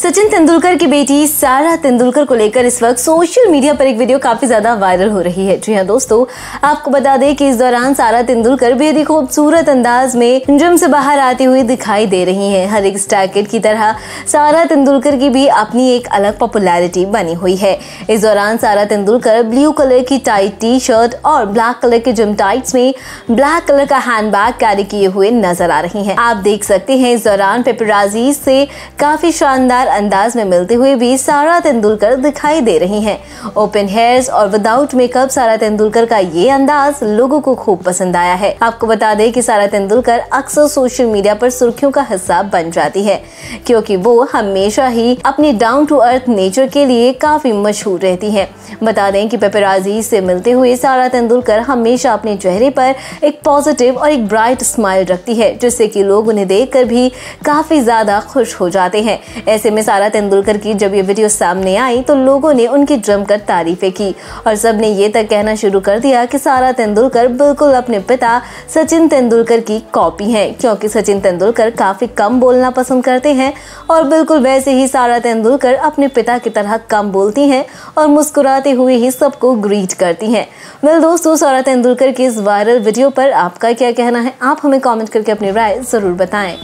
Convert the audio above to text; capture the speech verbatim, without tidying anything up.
सचिन तेंदुलकर की बेटी सारा तेंदुलकर को लेकर इस वक्त सोशल मीडिया पर एक वीडियो काफी ज्यादा वायरल हो रही है। जी हाँ दोस्तों, आपको बता दें कि इस दौरान सारा तेंदुलकर बेहद ही खूबसूरत अंदाज में जिम से बाहर आती हुई दिखाई दे रही हैं। हर एक स्टार किड की तरह सारा तेंदुलकर की भी अपनी एक अलग पॉपुलैरिटी बनी हुई है। इस दौरान सारा तेंदुलकर ब्लू कलर की टाइट टी शर्ट और ब्लैक कलर के जिम टाइट्स में ब्लैक कलर का हैंड बैग कैरी किए हुए नजर आ रही है। आप देख सकते हैं इस दौरान पेपराजीज से काफी शानदार अंदाज में मिलते हुए भी सारा तेंदुलकर दिखाई दे रही हैं। ओपन हेयर्स और विदाउट मेकअप सारा तेंदुलकर का ये अंदाज लोगों को खूब पसंद आया है। आपको बता दें कि सारा तेंदुलकर अक्सर सोशल मीडिया पर सुर्खियों का हिस्सा बन जाती है, क्योंकि वो हमेशा ही अपनी डाउन टू अर्थ नेचर के लिए काफी मशहूर रहती है। बता दें कि पेपराजी से मिलते हुए सारा तेंदुलकर हमेशा अपने चेहरे पर एक पॉजिटिव और एक ब्राइट स्माइल रखती है, जिससे कि लोग उन्हें देखकर भी काफी ज्यादा खुश हो जाते हैं। ऐसे में सारा तेंदुलकर की जब ये वीडियो सामने आई तो लोगों ने उनकी जमकर तारीफें की और सबने ये तक कहना शुरू कर दिया कि सारा तेंदुलकर बिल्कुल अपने पिता सचिन तेंदुलकर की कॉपी है, क्योंकि सचिन तेंदुलकर काफी कम बोलना पसंद करते हैं और बिल्कुल वैसे ही सारा तेंदुलकर अपने पिता की तरह कम बोलती हैं और मुस्कुराते हुए ही सबको ग्रीट करती हैं। वेल दोस्तों, सारा तेंदुलकर की इस वायरल वीडियो पर आपका क्या कहना है? आप हमें कमेंट करके अपनी राय जरूर बताएं।